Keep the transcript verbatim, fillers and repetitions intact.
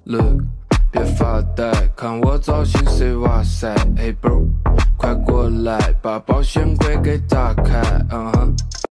Look， 别发呆，看我造型谁哇塞 ，Hey bro， 快过来把保险柜给打开，嗯哼。